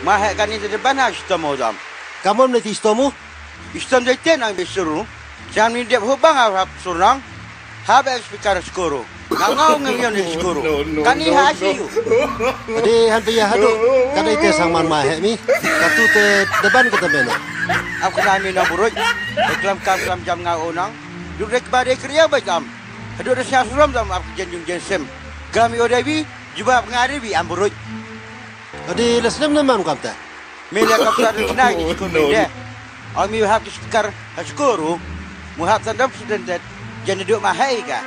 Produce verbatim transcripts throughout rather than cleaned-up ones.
Mahal kan ini depan harus temu dam. Kamu nanti istamu? Istam jadian ang bisuruh. Jangan ni dia hubang harap surang. Habis speaker skoro. Ngau ngau ni skoro. Kan ni hasil. Ade han paya hadu. Kada ite sangman mahal mi. Katu te depan kita beno. Aku nak minum buruk. Iklam kam kam jam ngau onang. Duduk badai kerja macam. Hadu dah siap suram dam aku jenjung jensem. Kami odawi juga pengaribi amburuk. Ade lesnem nama kam ta. Mila kau tak nak ni skoro dia. Ami harap speaker skoro. Muhab tandam sedentet. Jangan duduk mahal ke?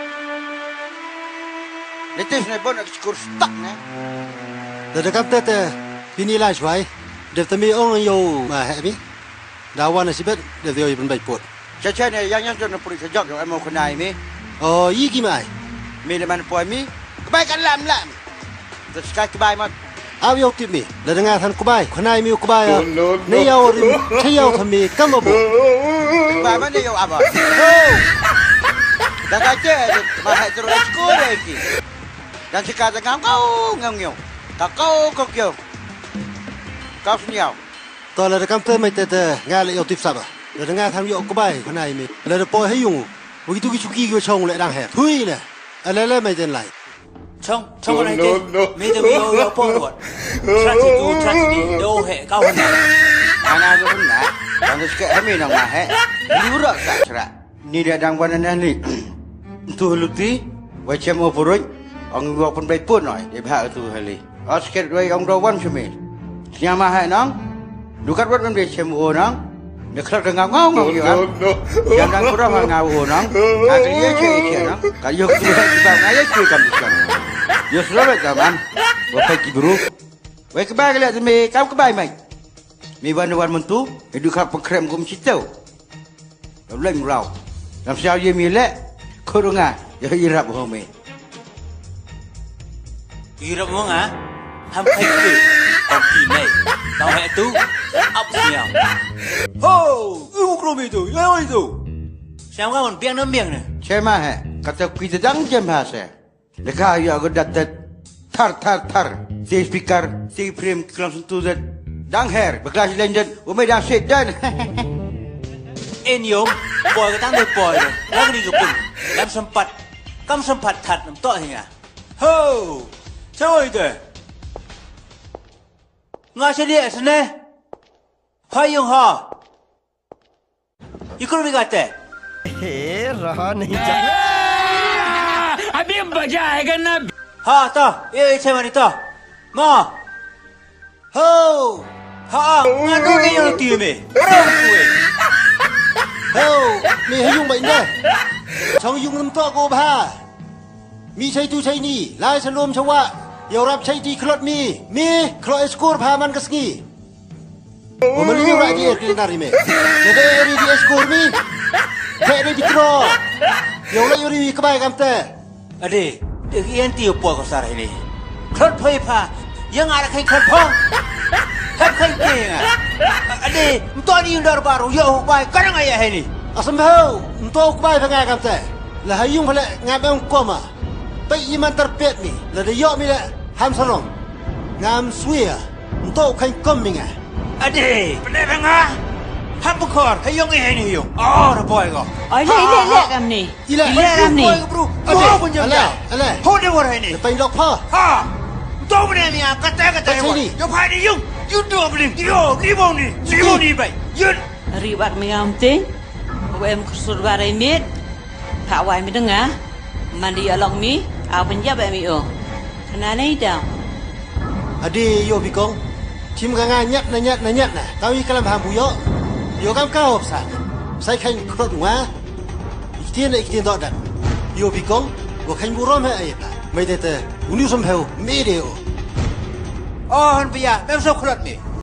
Lepas ni pun nak skor stuck ni. Dah kam ta te pinilah suai. Dah temi orang yo mahal mi. Dawan nasibet dah yo ibn baik pot. Caca ni yang yang jangan puri sejak yang emo kenai mi. Oh, iya gimana? Mi leman puai mi. Kebaikan lam lam. Terus sekali kebaik mat. Aw yo tip mi. Dah dengar tan kebaik. Kenai mi kebaik. Ni yo rim. Cayau kami kamu bu. Kebaik mana yo apa? Oh. Dah kaca mahal terus skor lagi. Dan sekarang ngam kau ngam ngam. Tak kau kau kau. Kau senyap. Tolong rekam tu mai tete ngal yo tip saba. Dah dengar tan yo kebaik kenai mi. Dah poi hai yung. Begitu cuki ke chong le dang he. Thui le. Ala le mai den lai. Chong chong lai te. Mi te yo yo po lo. Tragedy tu tragedy do he kau hana. Anak tu hana. Dan sekarang kami nak mahal. Liurak tak cerak. Ni dia dang wan ni. Tu luti. Macam apa pun. Orang gua pun baik pun noi. Dia bahak tu hali. Asket doi orang rawan semai. Siapa mahal nang? Dukat buat benda cemu orang. Dia kelak dengan ngau ngau je kan. Jangan kurang ngau orang. Kalau dia cek cek nang. Kalau tu kita ngaya cek kami sekarang. Dia selalu zaman. Bapak kibru. Baik kebaik lihat semai. Kau kebaik mai. Mi wan-wan mentu. Hidup kau pengkrem kum citau. Leng rau. Nam siapa dia milek. Kurungan. Dia irap homi. Irap mo nga. Ham khai tu. Kau kini. Kau he tu. Up siang. Ho, ibu kau itu, yang itu. Siapa kau biang nam biang ni? Cema he. Kata kita dang jam bahasa. Lekah ya aku datat. Tar tar tar. Si speaker, si frame langsung tu dat. Dang her, berkelas lanjut. Umai dang set dan. Enyom, boy kita tak boy. Lagi ni kepun. Dalam sempat, kamu sempat tat nam toh hingga. Ho, siapa itu? Ngasih dia sana. Hai yung ha. Ikut lebih kata. Eh, rah ni jah. अभी हम बजाएगा ना Ha, toh. Eh, macam mana toh? Ma. Ho. Ha, nganu ni yang tu me. Orang kue. Ho, mi hai yung mai ne. Chong yung nam to ko ba. Mi chai tu chai ni, lai san lom chawa. Yo rap chai ti klot mi. Mi, klot skor pha man kasngi. O man ni ra di er nari me. Jadi eri di skor mi. Kayak di kro. Yo la yo ri kebaik kam te. Ade, dek ian tiu po ko sar ini. Klot phoi pha, yang ada kai klot phong. Hap kai ke nga. Ade, mto ni yung dar baru yo bai karang aya ini. Asam ho, mto kebaik pha kam te. La hai yung phale ngam em koma. Pai iman terpet mi, la de yo mi la ham salong. Ngam suya, mto kai kom mi nga. Ade, benar ngah. Hap bukor, hai yung ini yung. Oh, dah boy ko. Oi, le le le kam ni. Ila, Le kam ni. Bro, aduh pun jam ala, ala. Ho dia war ini. Pai lok pha. Ha. Tahu benar ni kata kata Macam ni. Yo pai ni yung. You do beli. Yo, ribau ni. Ribau ni bai. Yun. Ribat mi am ting. Wem kusur barai mit. Pak wai mi dengar. Mandi along mi. Au penjab mi o. Kena ni dah. Adi yo bikong. Chim ka nga nyat na nyat na nyat na. Tao yi kalam ham bu yo. Yo kam ka hop sa. Sai khan krot wa. Ikhtien la ikhtien dot dan. Yo bikong. Wo khan bu rom hai ai ba. Mai de te. Uni som heu. Me de o. Oh, han pia. Mem so khlat mi.